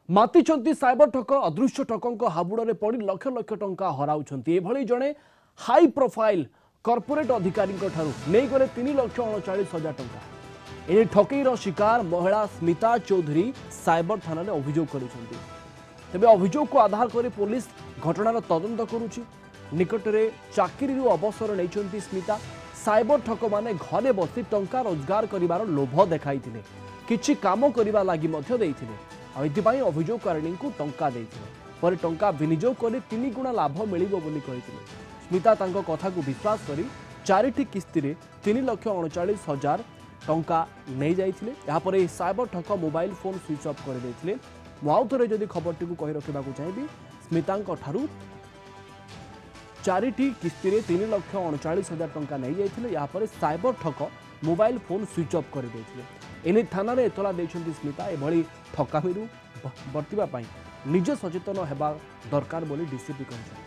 मातिचंती cyber ठक अदृश्य ठकों हाबुड़े पड़ लक्ष लक्ष टंका हराउछंती एभली जड़े हाई प्रोफाइल कॉर्पोरेट अधिकारी नहीं गले 3,39,000 टंका एने ठकईर शिकार महिला स्मिता चौधरी साइबर थाना में अभियोग करुछंती। तेबे अभियोग को आधार कर पुलिस घटनार तदंत करुछि। निकटरे चाकरी अवसर नहीं स्मिता साइबर ठक माने घरे बसी टंका रोजगार करिवार लोभ देखाइथिले किछि काम करिवा लागि मध्य देइथिले आइथिबाई अभियोगकारिणी को टंका देइथिले पर टंका विनियोग करे 3 गुणा लाभ मिलिबो बोली कहिथिले। स्मिता तांको कथा को विश्वास करी 4टी किस्ती रे 3,39,000 टंका नहीं जाइथिले। यहाँ पर साइबर ठक मोबाइल फोन स्विच ऑफ कर देइथिले। मु आउ थरे जदि खबरटी को कहि रखिबा को चाहिबी स्मितांको ठारू 4टी किस्ती रे 3,39,000 टंका नहीं जाइथिले। यहाँ पर साइबर ठक मोबाइल फोन स्विच ऑफ कर देइथिले। एने थाना रे एतला देइछंती स्मिता एभली ठकामीरू बर्तिबा पई निज सचेतन हेबा दरकार बोली डीसीपी कहछन।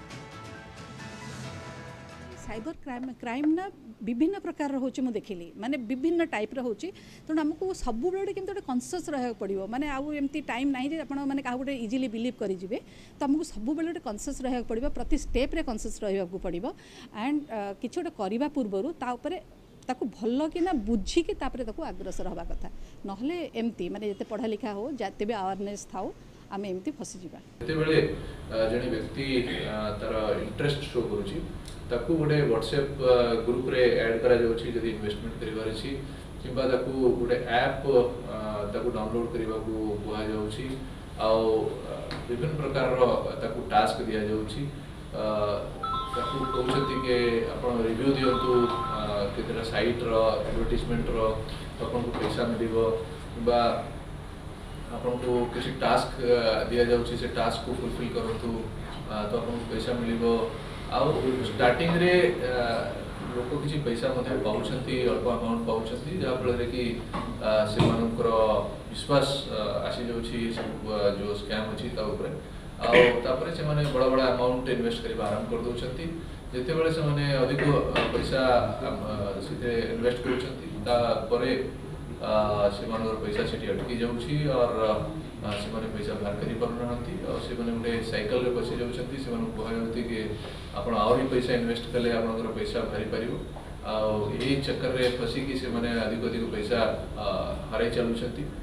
साइबर क्राइम ना विभिन्न प्रकार होची मु देखिली माने विभिन्न टाइप रो होची तो हमको सब बेले केमते कॉन्शियस रहया पड़िबो माने आउ एमती टाइम नाही जे आपण माने काहू गोटे इजीली बिलीव करि जिवे तो हमको सब बेले कॉन्शियस रहया पड़िबो प्रति स्टेप रे कॉन्शियस रहया पड़िबो एंड किछि गोटे करबा पूर्वरु ता ऊपर ताकू भल कि ना बुझिकी तापरे ताकू अग्रसर हवा कथा नहले एमती माने जते पढ़ा लिखा हो जाते भी अवेयरनेस थाओ आम एमती फसी जिबा। जते बेले जने व्यक्ति तार इंटरेस्ट शो करूची ताकू गोटे व्हाट्सएप ग्रुप रे ऐड करा जाउची जदी इन्वेस्टमेंट करिवार छी किबा ताकू गोटे ऐप ताकू डाउनलोड करिवा को बुआ जाउची आ विभिन्न प्रकार रो ताकू टास्क दिया जाउची ताकू कहउछती के आपण रिव्यू दियंतु केतरा साइट रो एडवर्टाइजमेंट रो आपन को पैसा मिलिबो बा आपन को किसी टास्क दिया जाउची से टास्क को फुलफिल करंतु तो आपन को पैसा मिलिबो आ स्टार्टिंग रे लोक किसी पैसा मध्ये पाउछंती अल्प अमाउंट पाउछंती जा फल रे कि से मानकर विश्वास आसी जाउची जो स्कैम अछि ता ऊपर आ तापर से माने बड़ा बड़ा अमाउंट इन्वेस्ट करबा आरंभ कर दोछंती जेते बेले से माने अधिक पैसा सीधे इन्वेस्ट करूछंती ता परे से मानकर पैसा सेठी अटकी जाउची और से माने पैसा बाहर करि परनहंती और से माने उडे साइकिल रे बसी जाउछंती से माने कहउती कि आपण आउरी पैसा इन्वेस्ट कले आपनकर पैसा भरी परिबो आ एही चक्कर रे फसी कि से माने अधिक पैसा हराई चलुछंती।